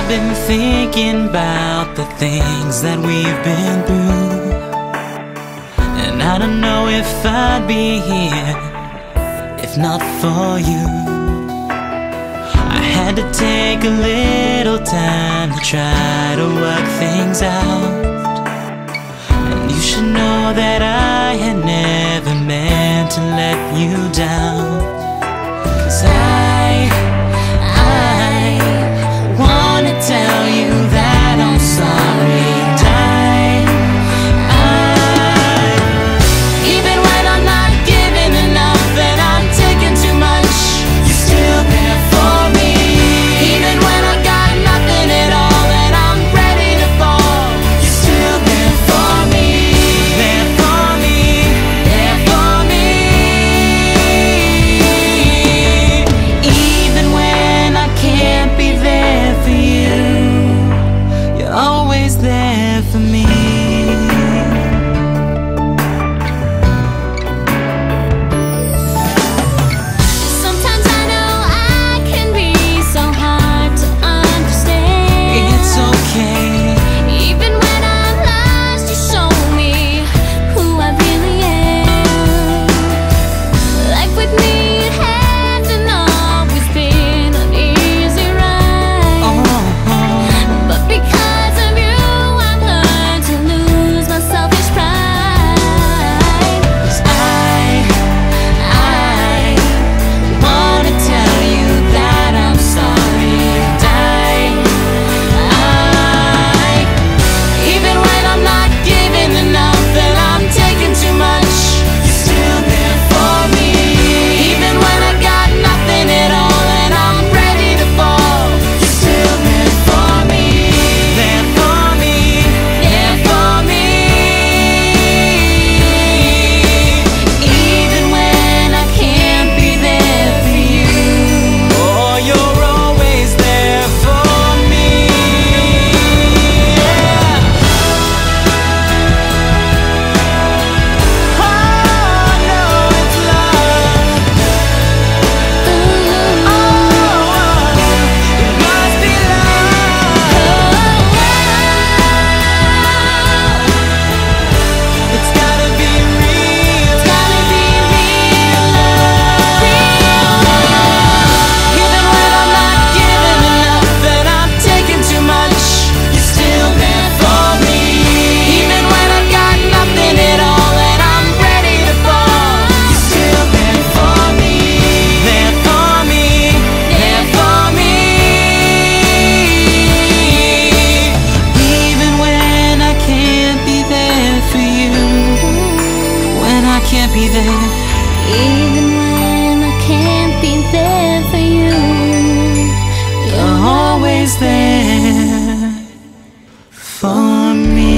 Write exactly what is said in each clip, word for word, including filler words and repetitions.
been thinking about the things that we've been through, and I don't know if I'd be here if not for you. I had to take a little time to try to work things out, and you should know that I had never meant to let you down. 'Cause I, I wanna tell you that I'm sorry. And I, I, even when I'm not giving enough and I'm taking too much, you're still there for me. Even when I got nothing at all and I'm ready to fall, you're still there for me. There for me, there for me. Even when I can't be there for you, you're always there for me. Sometimes I know I can be so hard to understand. It's okay. Even when I'm lost, you show me who I really am. Life with me, it hasn't always been an easy ride. Oh, But because of you, I've learned to lose my selfish pride. 'cause I, I wanna tell you that I'm sorry. And I, I, even when I'm not giving enough and I'm taking too much, you're still there for me. Even when I got nothing at all and I'm ready to fall, you're still there for me. There for me, there for me. Even when I can't be there for you, oh, you're always there for me. Yeah. Oh, no, it's love. Oh, it must be love. It's gotta be real. It's gotta be real love. Even when I'm not giving enough and I'm taking too much, you're still there for me. Even when I got nothing at all and I'm ready to fall, you're still there for me. There for me, there for me. Even when I can't be there for you, when I can't be there. Even when I can't be there for you, You're always there for me.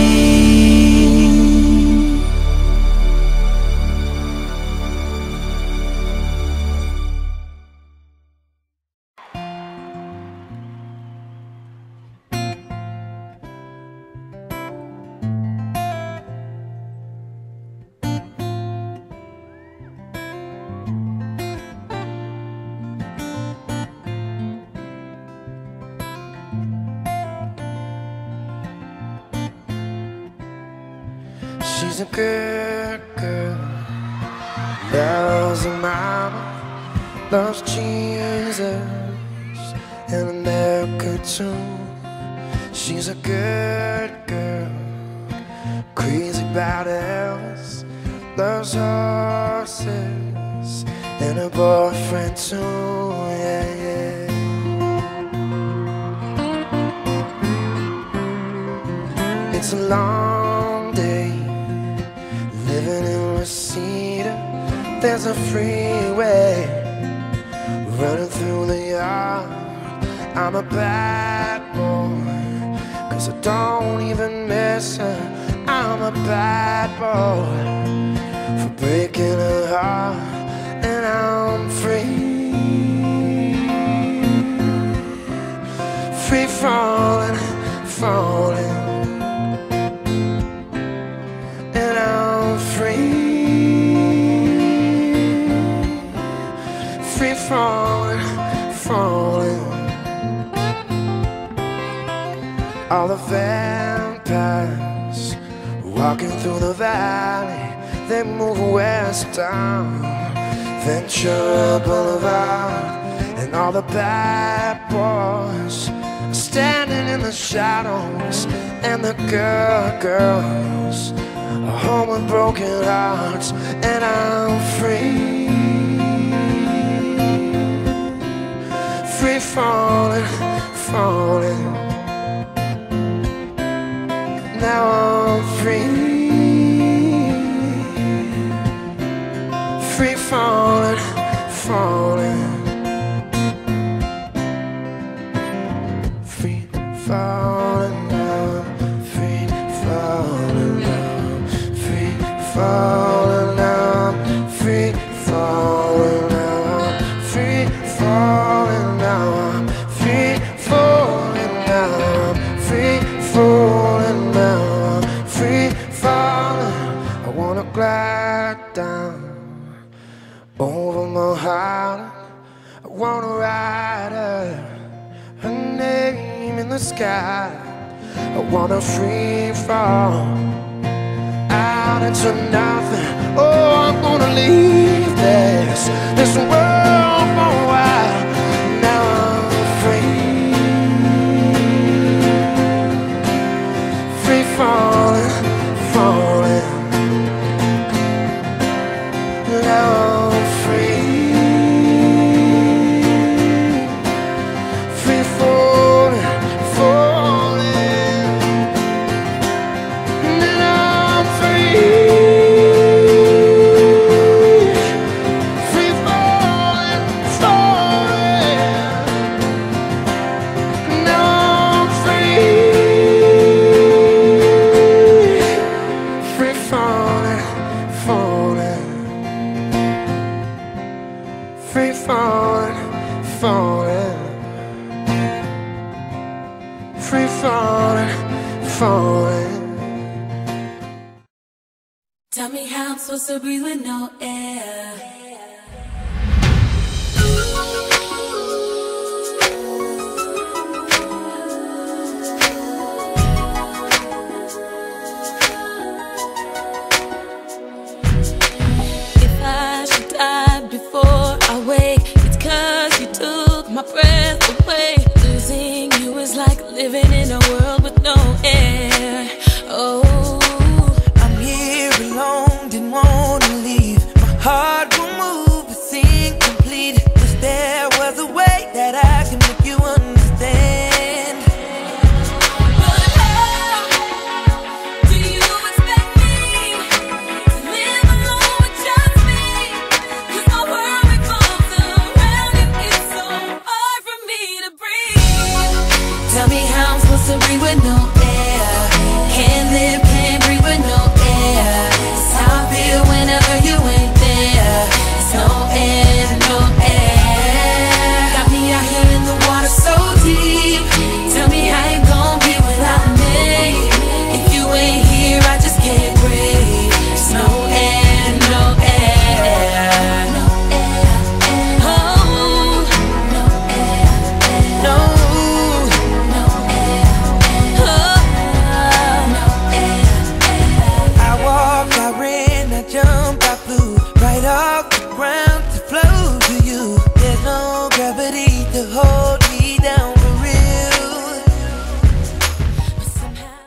She's a good girl, loves her mama, loves Jesus and America too. She's a good girl, crazy about Elvis, loves horses and her boyfriend too. Yeah, yeah. It's a long day living in Reseda. There's a freeway running through the yard. I'm a bad boy, 'cause I don't even miss her. I'm a bad boy for breaking her heart, and I'm free, free falling, falling. And I'm free, free falling, falling. the vampires walking through the valley, they move westbound. Ventura Boulevard, and all the bad boys are standing in the shadows, and the good girls are home with broken hearts, and I'm free, free falling, falling. Now I'm free, free falling, falling, free falling now, free falling now, free falling now, free falling now, free falling now, free falling now, free falling now, free falling. I wanna glide down over my heart. I wanna ride her, her name in the sky. I wanna free fall out into nothing. Oh, I'm gonna leave this this world for a while. Now I'm free, free falling, falling. Now I'm free, free falling, falling. Now I'm free, free falling, falling. Now I'm free, free falling, falling. Free falling, falling. Free falling, falling. Tell me how I'm supposed to breathe with no air.